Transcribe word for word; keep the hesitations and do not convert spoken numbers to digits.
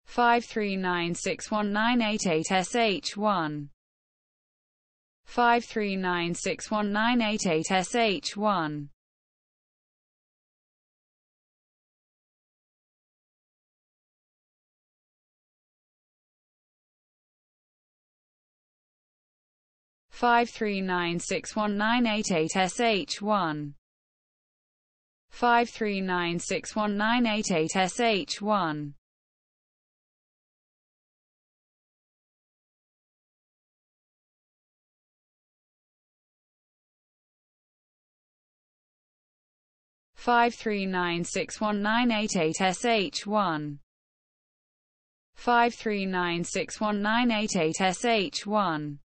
five three nine six one nine eight eight S H one five three nine six one nine eight eight S H one five three nine six one nine eight eight S H one five three nine six one nine eight eight S H one five three nine six one nine eight eight S H one five three nine six one nine eight eight S H one